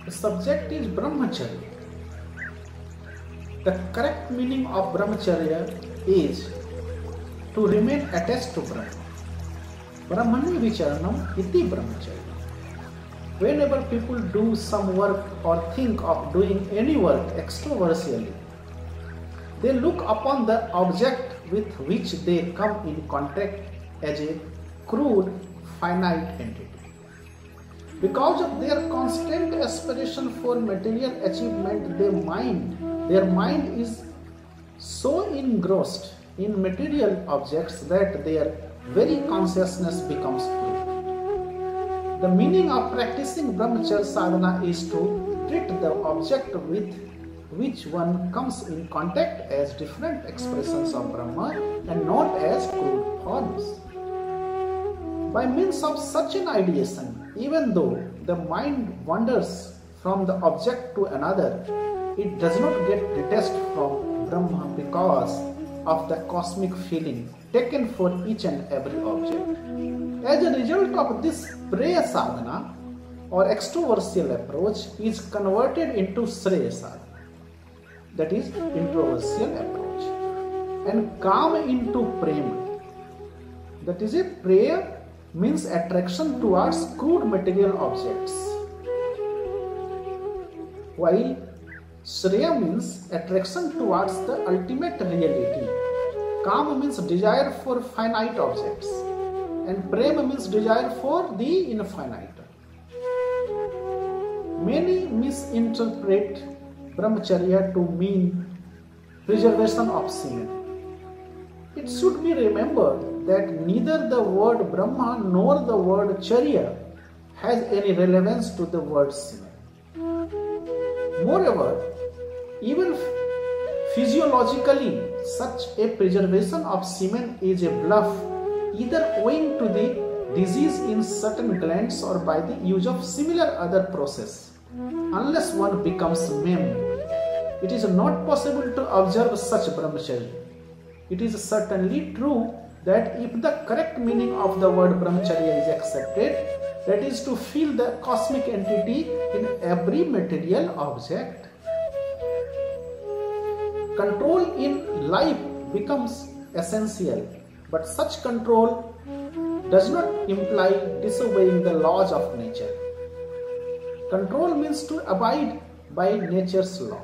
The subject is Brahmacharya. The correct meaning of Brahmacharya is to remain attached to Brahma. Brahmani Vicharanam iti Brahmacharya. Whenever people do some work or think of doing any work extroversially, they look upon the object with which they come in contact as a crude, finite entity. Because of their constant aspiration for material achievement, their mind is so engrossed in material objects that their very consciousness becomes crude. The meaning of practicing Brahmacharya sadhana is to treat the object with which one comes in contact as different expressions of Brahma and not as crude forms. By means of such an ideation, even though the mind wanders from the object to another, it does not get detached from Brahma because of the cosmic feeling taken for each and every object. As a result of this Preya sadhana or extroversial approach is converted into Shreya sadhana, that is introversial approach, and come into Prema, that is a Preya means attraction towards crude material objects, while Shreya means attraction towards the ultimate reality. Kama means desire for finite objects, and Prema means desire for the infinite. Many misinterpret Brahmacharya to mean preservation of semen. It should be remembered that neither the word Brahma nor the word Charya has any relevance to the word semen. Moreover, even physiologically, such a preservation of semen is a bluff, either owing to the disease in certain glands or by the use of similar other process. Unless one becomes maimed, it is not possible to observe such Brahmacharya. It is certainly true that if the correct meaning of the word Brahmacharya is accepted, that is to feel the cosmic entity in every material object, control in life becomes essential, but such control does not imply disobeying the laws of nature. Control means to abide by nature's laws.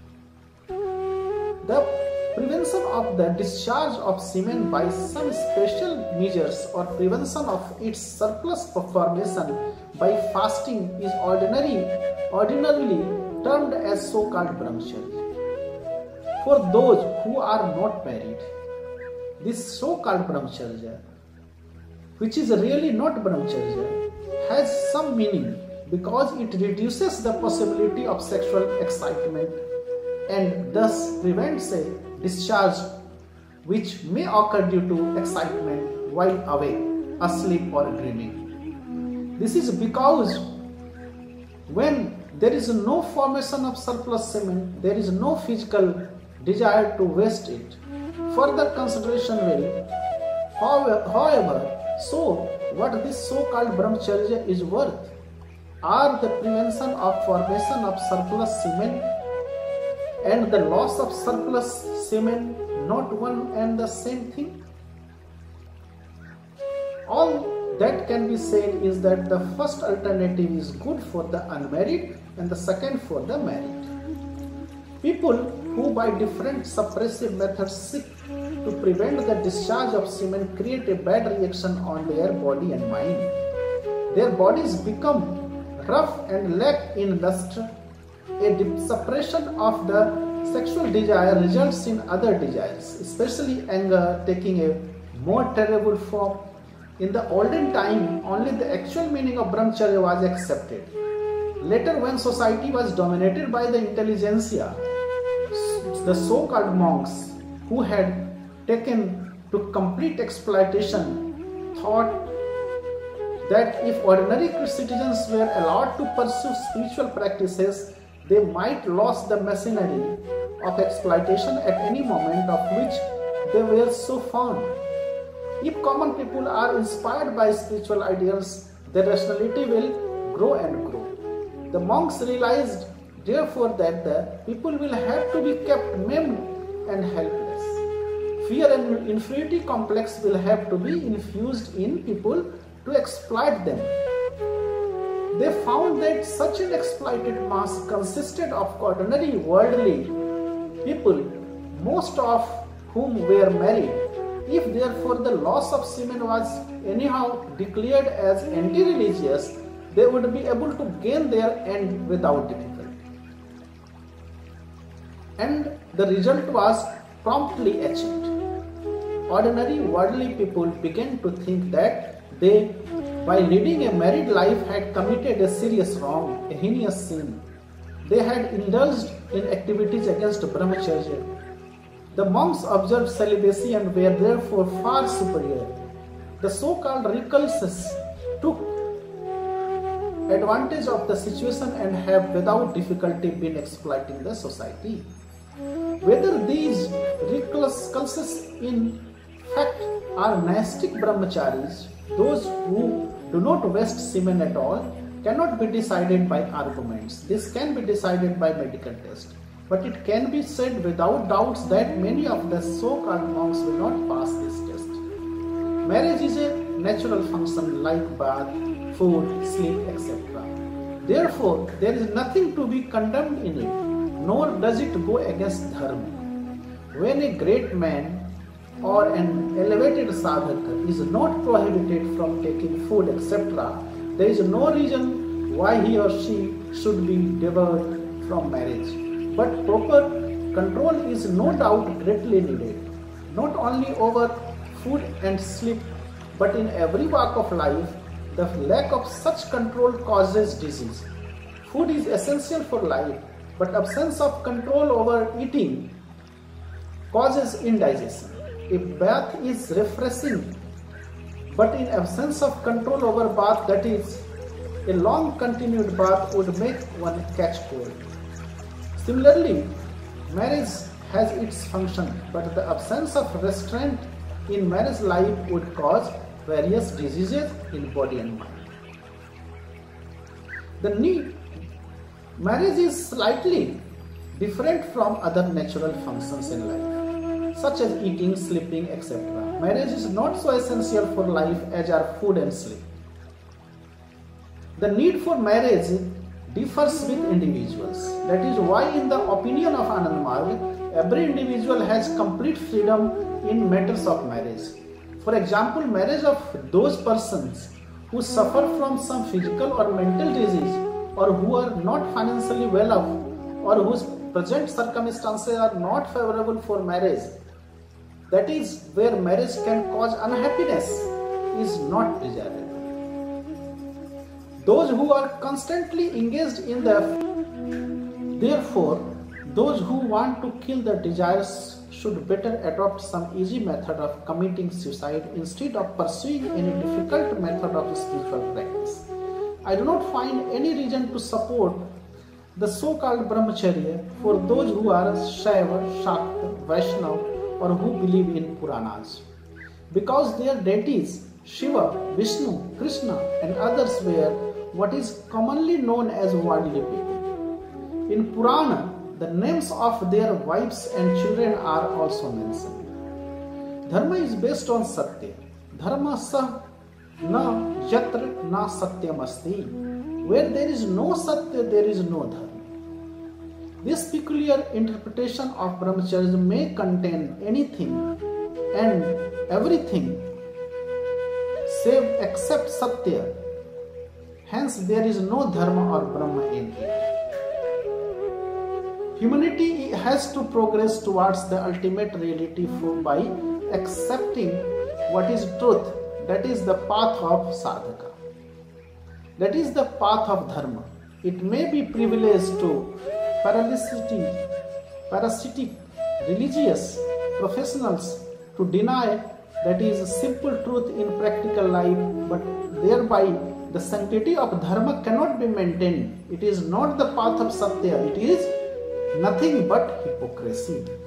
The prevention of the discharge of semen by some special measures or prevention of its surplus formation by fasting is ordinarily termed as so-called Brahmacharya. For those who are not married, this so-called Brahmacharya, which is really not Brahmacharya, has some meaning because it reduces the possibility of sexual excitement and thus prevents a discharge which may occur due to excitement while awake, asleep or dreaming. This is because when there is no formation of surplus semen, there is no physical desire to waste it. Further consideration will, however, so what this so-called Brahmacharya is worth. Are the prevention of formation of surplus semen and the loss of surplus semen not one and the same thing? All that can be said is that the first alternative is good for the unmarried and the second for the married. People who by different suppressive methods seek to prevent the discharge of semen create a bad reaction on their body and mind. Their bodies become rough and lack in luster. A suppression of the sexual desire results in other desires, especially anger taking a more terrible form. In the olden time, only the actual meaning of Brahmacharya was accepted. Later, when society was dominated by the intelligentsia, the so-called monks who had taken to complete exploitation thought that if ordinary citizens were allowed to pursue spiritual practices, they might lose the machinery of exploitation at any moment of which they were so fond. If common people are inspired by spiritual ideals, their rationality will grow and grow. The monks realized therefore that the people will have to be kept maimed and helpless. Fear and inferiority complex will have to be infused in people to exploit them. They found that such an exploited mass consisted of ordinary worldly people, most of whom were married. If therefore the loss of semen was anyhow declared as anti-religious, they would be able to gain their end without difficulty. And the result was promptly achieved. Ordinary worldly people began to think that they, by leading a married life, had committed a serious wrong, a heinous sin. They had indulged in activities against brahmacharya. The monks observed celibacy and were therefore far superior. The so-called recluses took advantage of the situation and have without difficulty been exploiting the society. Whether these recluses in fact are nastic brahmacharis, those who do not waste semen at all, cannot be decided by arguments. This can be decided by medical test. But it can be said without doubts that many of the so-called monks will not pass this test. Marriage is a natural function like bath, food, sleep, etc. Therefore, there is nothing to be condemned in it, nor does it go against dharma. When a great man or an elevated sadhaka is not prohibited from taking food, etc., there is no reason why he or she should be debarred from marriage. But proper control is no doubt greatly needed, not only over food and sleep, but in every walk of life. The lack of such control causes disease. Food is essential for life, but absence of control over eating causes indigestion. A bath is refreshing, but in absence of control over bath, that is, a long continued bath would make one catch cold. Similarly, marriage has its function, but the absence of restraint in marriage life would cause various diseases in body and mind. Marriage is slightly different from other natural functions in life, such as eating, sleeping, etc. Marriage is not so essential for life as are food and sleep. The need for marriage differs with individuals. That is why, in the opinion of Anand Marg, every individual has complete freedom in matters of marriage. For example, marriage of those persons who suffer from some physical or mental disease, or who are not financially well off, or whose present circumstances are not favorable for marriage, that is, where marriage can cause unhappiness, is not desirable. Those who are constantly engaged in therefore, those who want to kill their desires should better adopt some easy method of committing suicide instead of pursuing any difficult method of spiritual practice. I do not find any reason to support the so-called brahmacharya for those who are Shaiva, Shakta, Vaishnava, or who believe in Puranas, because their deities Shiva, Vishnu, Krishna and others were what is commonly known as worldly people. In Purana, the names of their wives and children are also mentioned. Dharma is based on Satya. Dharma sa na yatra na satyam asti. Where there is no Satya, there is no Dharma. This peculiar interpretation of brahmacharya may contain anything and everything save except Satya. Hence, there is no Dharma or Brahma in it. Humanity has to progress towards the ultimate reality by accepting what is truth, that is the path of sadhaka. That is the path of dharma. It may be privileged to parasitic religious professionals to deny that is simple truth in practical life, but thereby the sanctity of dharma cannot be maintained. It is not the path of satya, it is nothing but hypocrisy.